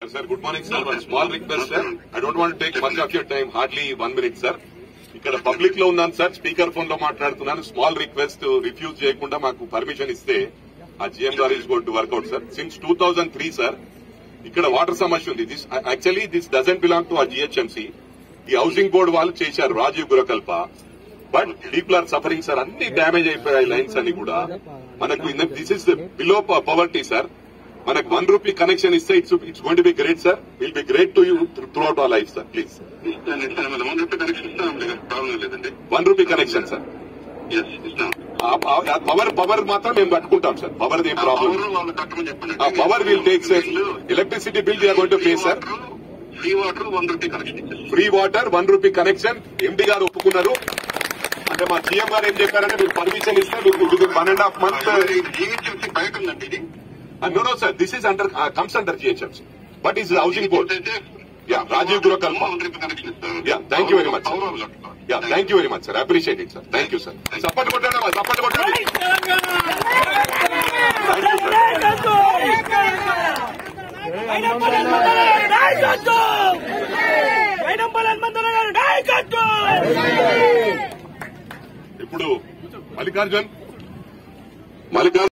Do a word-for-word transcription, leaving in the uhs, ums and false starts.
Sir, good morning, sir. One small request, sir. I don't want to take much of your time, hardly one minute, sir. ఇక్కడ public లో ఉన్నాను sir, speaker phone లో మాట్లాడుతున్నాను. Small request refuse చేయకుండా మాకు permission ఇస్తే ఆ GM గారు is going to work out sir. Since two thousand three sir ఇక్కడ వాటర్ సమస్య ఉంది. This actually this doesn't belong to ఆ జిహెచ్ఎంసీ. ఈ హౌసింగ్ బోర్డు వాళ్ళు చేశారు Rajiv Gruhakalpa. But people are suffering sir. అన్ని డ్యామేజ్ అయిపోయాయి లైన్స్ అన్ని కూడా. మనకు this is below poverty sir. మనకు వన్ రూపీ కనెక్షన్ ఇస్తే it's it's going to be great sir. Will be great to you throughout our life sir. Please one rupee connection sir. Power power మాత్రం మేము కట్టుకుంటాం sir. Power ఏం problem. Power will take sir. Electricity bill we are going to pay sir. Free water one rupee connection free water one rupee connection MP గారు ఒప్పుకున్నారు. అంటే మా CM గారు ఏం చెప్పారంటే మీరు పర్మిషన్ ఇస్తే మీకు within one and half month. GHMC బయట ఉందండి ఇది. No, no, sir. This is under uh, comes under G H M C, but is housing board. Yeah, Rajiv Gurukalpa. Yeah, thank you very much, sir. Yeah, thank you very much, sir. I appreciate it, sir. Thank you, sir. Support kottana, support kottana. Thank you, sir. ఇప్పుడు మల్లికార్జున్ మల్లికార్జున్